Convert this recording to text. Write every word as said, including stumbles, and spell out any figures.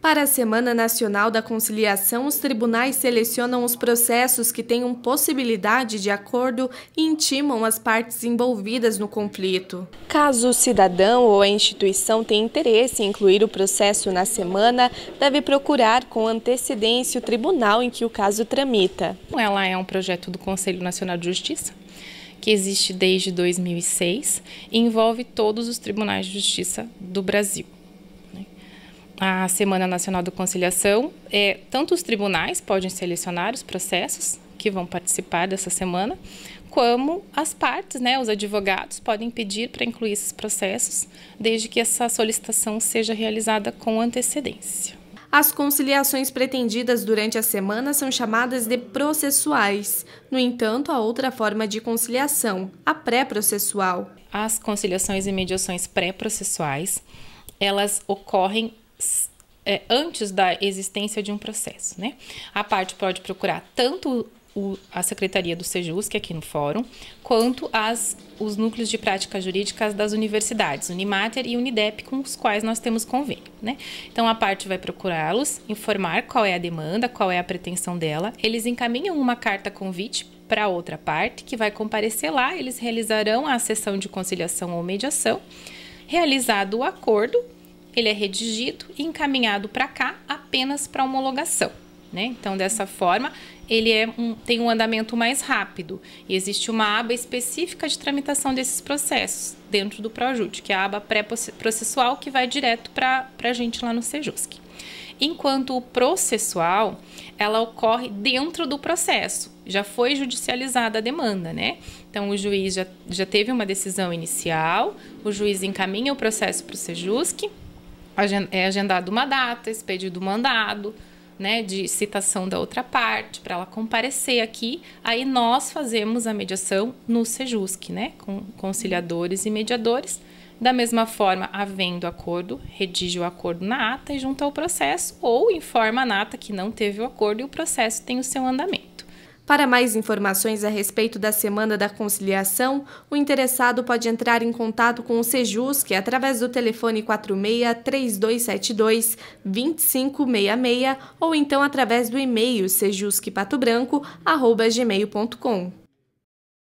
Para a Semana Nacional da Conciliação, os tribunais selecionam os processos que tenham possibilidade de acordo e intimam as partes envolvidas no conflito. Caso o cidadão ou a instituição tenha interesse em incluir o processo na semana, deve procurar com antecedência o tribunal em que o caso tramita. Ela é um projeto do Conselho Nacional de Justiça, que existe desde dois mil e seis e envolve todos os tribunais de justiça do Brasil. A Semana Nacional da Conciliação, é, tanto os tribunais podem selecionar os processos que vão participar dessa semana, como as partes, né, os advogados, podem pedir para incluir esses processos, desde que essa solicitação seja realizada com antecedência. As conciliações pretendidas durante a semana são chamadas de processuais. No entanto, há outra forma de conciliação, a pré-processual. As conciliações e mediações pré-processuais, elas ocorrem É, antes da existência de um processo, né? A parte pode procurar tanto o, a Secretaria do Sejusc, aqui no Fórum, quanto as, os núcleos de práticas jurídicas das universidades, Unimater e Unidep, com os quais nós temos convênio, né? Então, a parte vai procurá-los, informar qual é a demanda, qual é a pretensão dela, eles encaminham uma carta convite para outra parte, que vai comparecer lá, eles realizarão a sessão de conciliação ou mediação, realizado o acordo, ele é redigido e encaminhado para cá apenas para homologação, né? Então, dessa forma, ele é um, tem um andamento mais rápido e existe uma aba específica de tramitação desses processos dentro do Projut, que é a aba pré-processual, que vai direto para a gente lá no Sejusc. Enquanto o processual, ela ocorre dentro do processo, já foi judicializada a demanda, né? Então, o juiz já, já teve uma decisão inicial, o juiz encaminha o processo para o Sejusc, é agendada uma data, expedido o mandado, né, de citação da outra parte, para ela comparecer aqui. Aí nós fazemos a mediação no Sejusc, né, com conciliadores e mediadores. Da mesma forma, havendo acordo, redige o acordo na ata e junta ao processo, ou informa a ata que não teve o acordo e o processo tem o seu andamento. Para mais informações a respeito da Semana da Conciliação, o interessado pode entrar em contato com o Sejusc através do telefone quatro seis, três dois sete dois, dois cinco seis seis ou então através do e-mail sejusc pato branco arroba gmail ponto com.